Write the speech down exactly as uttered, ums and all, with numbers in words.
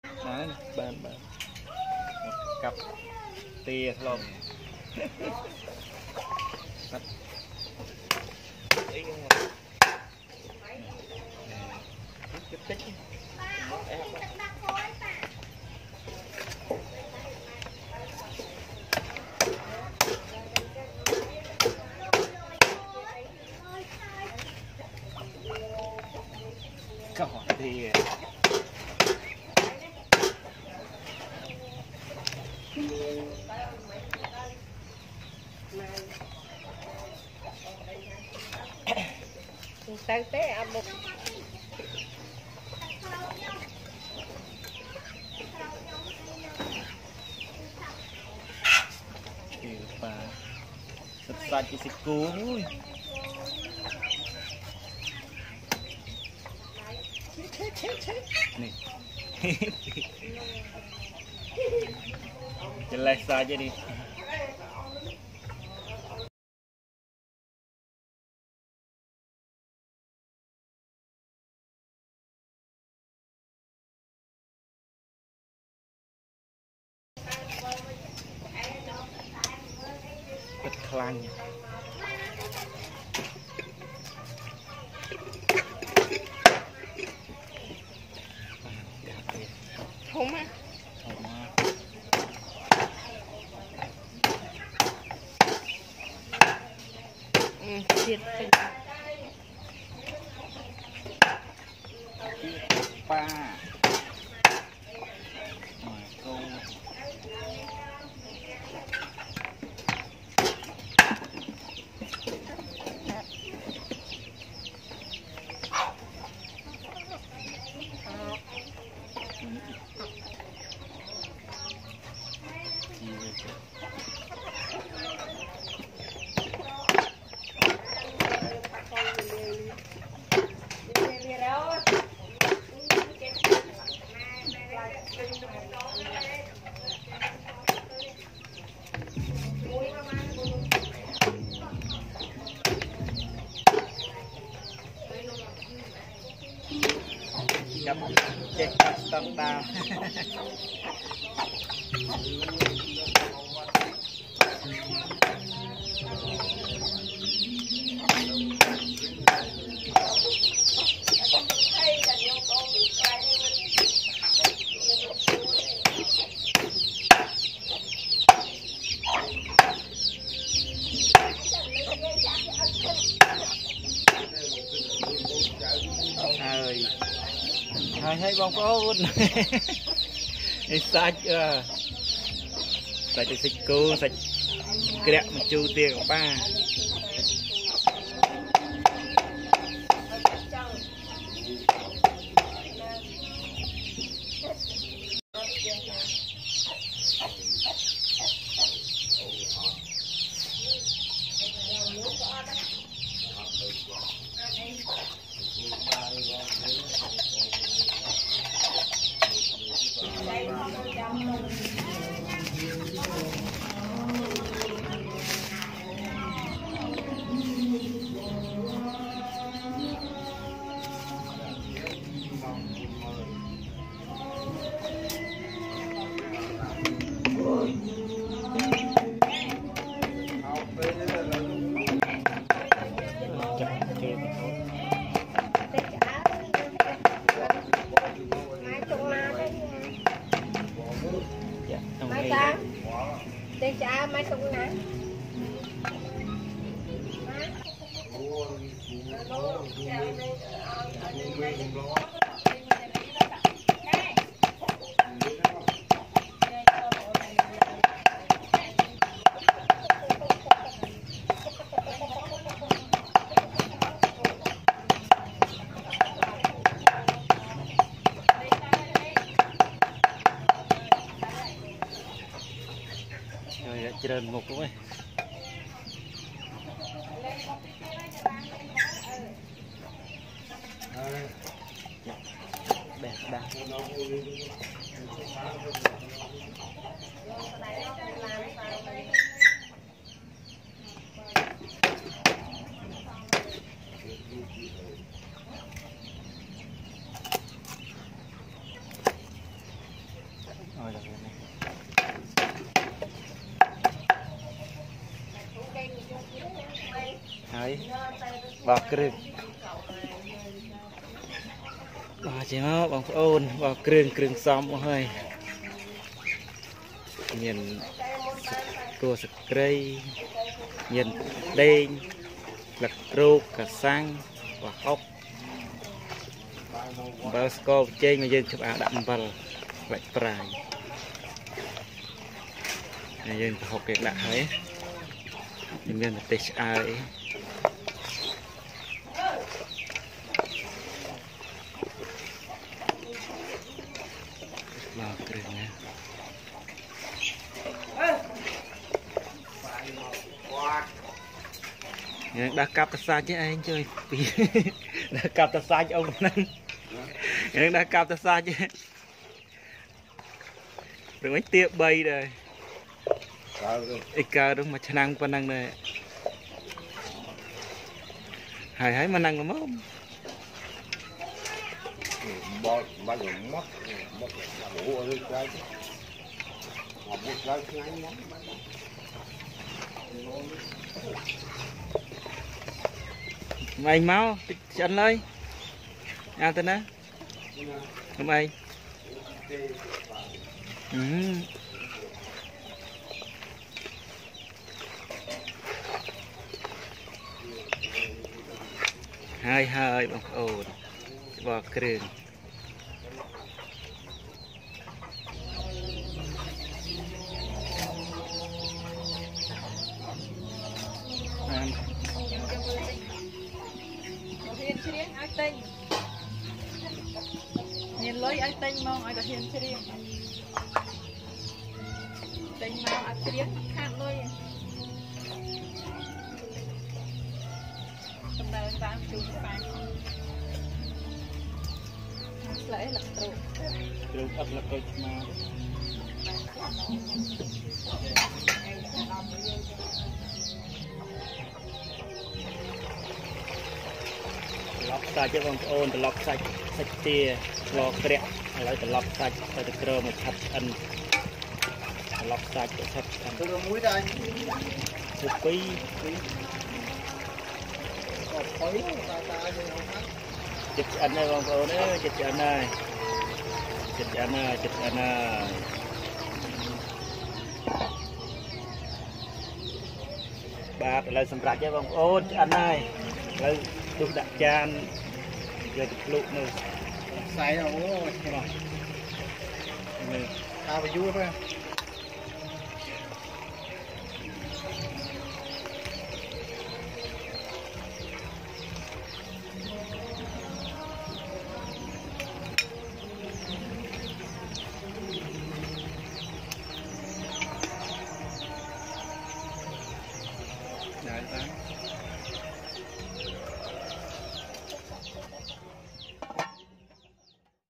Đấy, bàn bàn một cặp tia lồng cắt tích tích câu hỏi thì tới té à một và sạch sạch cái xịt cuốn nih jelas saja nih bật khlang không á ừ, thiệt pa câu gặp chết tâm ta ơi hai thấy bông có sạch sạch sạch cô sạch kẹo một chu tiền của ba mai ta tên cha mai tung nè trên một đúng không? Đẹp đẹp. ហើយបោះគ្រឿងបោះចេញមកបងប្អូនបោះគ្រឿងគ្រឿងសំមកហើយមានគួរសក្រីមានដេងលឹករូបកាសាំងបោះអុកបើស្ករចេញមកយើងច្បាស់ដាក់អំបិលផ្លេចប្រាយហើយយើងប្រហុកគេដាក់ហើយមានម្ទេសឆ្អើយមកគ្រឿងណាយើងដាក់កាប់តសាច់ឯងជួយពីដាក់កាប់តសាច់អូនហ្នឹងយើងដាក់កាប់តសាច់ព្រឹងវិញទៀបបីដែរអីកើទៅមួយឆ្នាំប៉ុណ្ណឹងដែរហើយហើយមកนั่งមកบอลบอลหมดหมดโอ้โหอะไรกันหมดแล้วไงหมด mày máu chân lấy ăn tên á không ai ừ. hai hai bằng ồn vào kêu tinh nhìn lối ai tinh mong ai đã hiện riêng tinh mong ai riêng khác lối trong đời anh ta chú phải lễ là trụ trụ ấp là coi mà lọc sạch cho con ôn từ lọc sạch sạch tia lò kẹt lấy từ lọc sạch từ từ cơ một thắt ăn lọc sạch để thắt ăn tôi muối đây một tí chụp ăn này con ôn đấy chụp ăn này chụp ăn này chụp ăn này ba lấy sầm rạch cho con ôn ăn này lấy đục đặt chan rồi đục lụm nữa xài đâu rồi tao phải vui phải